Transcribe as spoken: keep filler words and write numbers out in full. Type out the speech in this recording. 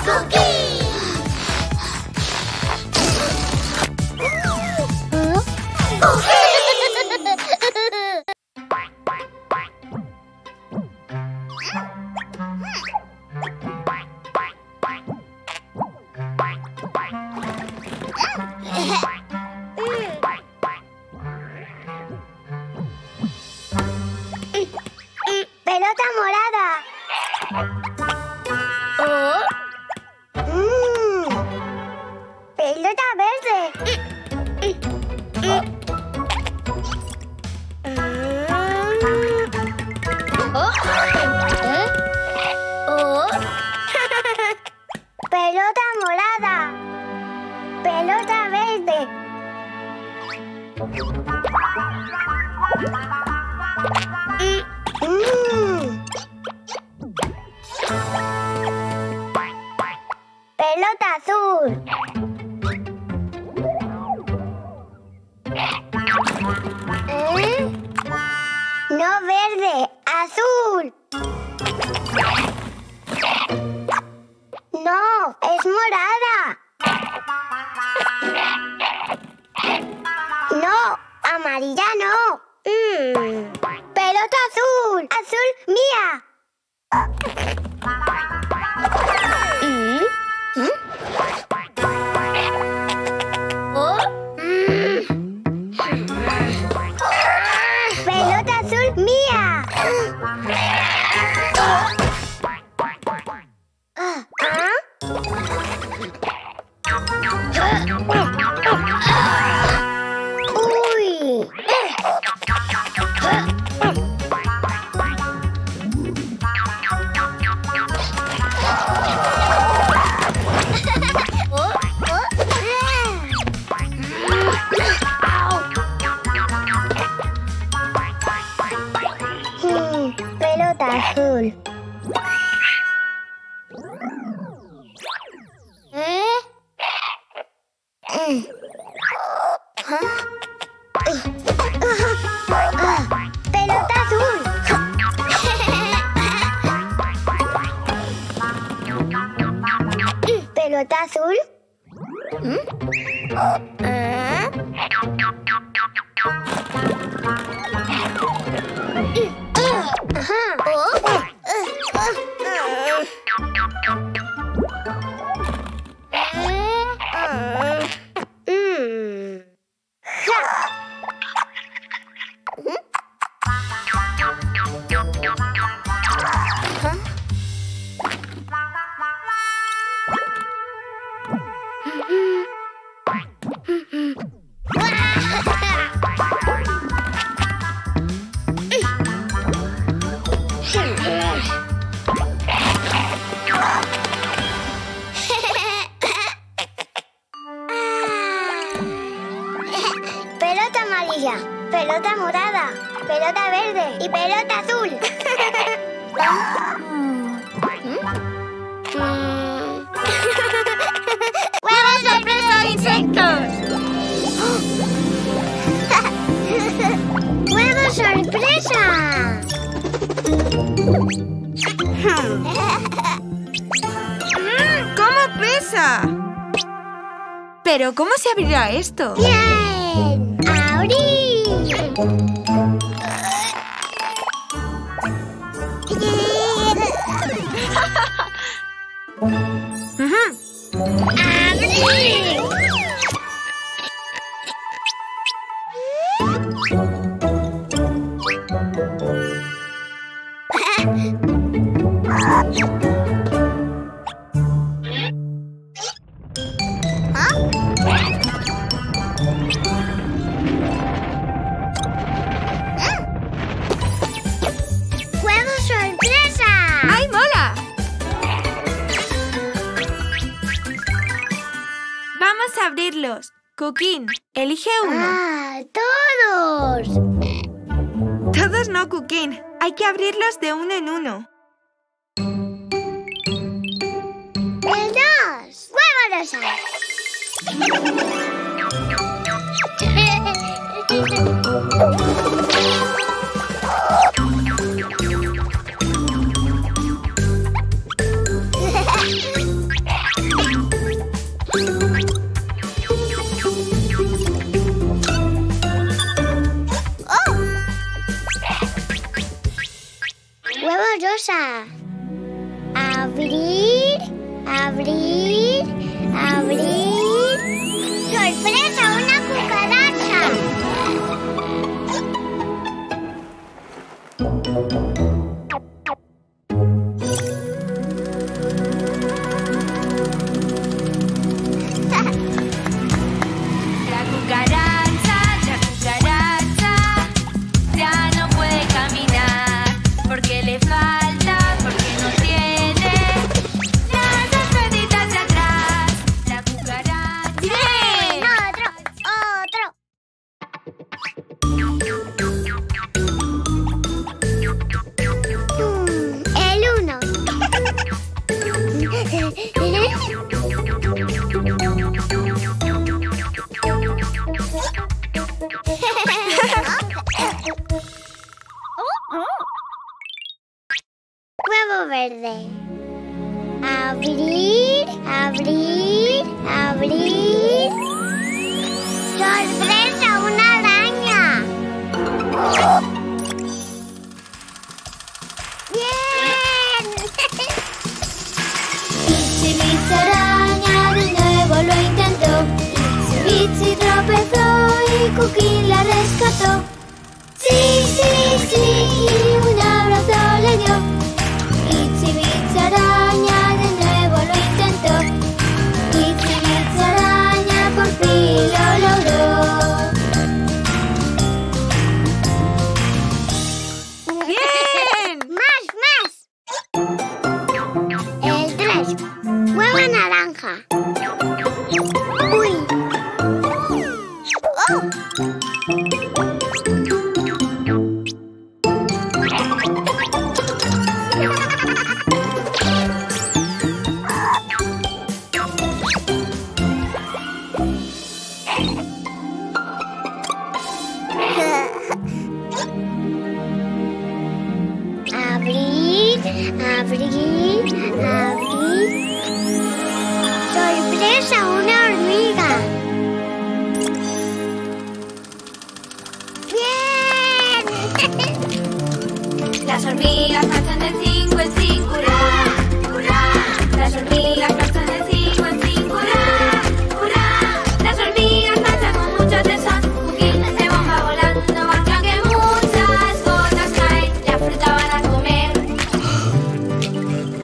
¡Cookie! ¡Pelota morada! Oh. Mm. ¡Pelota verde! Oh. ¿Eh? Oh. ¡Pelota morada! ¡Pelota verde! Mm. ¡Pelota azul! ¿Eh? ¡No verde! ¡Azul! ¡No! ¡Es morada! ¡No! ¡Amarilla no! Mm. ¡Pelota azul! ¡Azul mía! ¿Mm? ¿Mm? Oh. Mm. ¡Pelota azul mía! Ah. ¿Ah? ¡Uy! Oh. Oh. Mm, pelota azul. ¿Eh? Mm. ¿Ah? Ah, pelota azul. Pelota azul. ¿Mm? ¿Eh? Ajá. Oh. Mm. Ja. Pelota amarilla, pelota morada, pelota verde y pelota azul. ¡Huevos sorpresa, insectos! ¡Huevo sorpresa! Mm, ¿Cómo pesa? ¿Pero cómo se abrirá esto? ¡Bien! ¡Abrir! Ujú. ¡Abrir! ¡Huevo sorpresa! ¡Ay, mola! Vamos a abrirlos. Cookin, elige uno. ¡Ah! ¡Todos! Todos no, Cookin. Hay que abrirlos de uno en uno. ¡El dos! ¡Huevo rosa! Abrir, abrir, abrir. ¡Sorpresa! ¡Una cucaracha! La cucaracha, la cucaracha ya no puede caminar porque le falta, porque no tiene las dos patitas de atrás. La cucaracha. ¡Bien! ¡Otro! ¡Otro! Mm, el uno. Huevo verde. Abrir, abrir, abrir. ¡Sorpresa! ¡Una araña! ¡Bien! Itsy Bitsy araña de nuevo lo intentó. Itsy Bitsy tropezó y Cookie la rescató. Sí, sí, sí, y un abrazo le dio. Itsy Bitsy araña de nuevo lo intentó. Itsy Bitsy araña por fin lo logró. ¡Bien! ¡Más, más! El tres. Huevo naranja.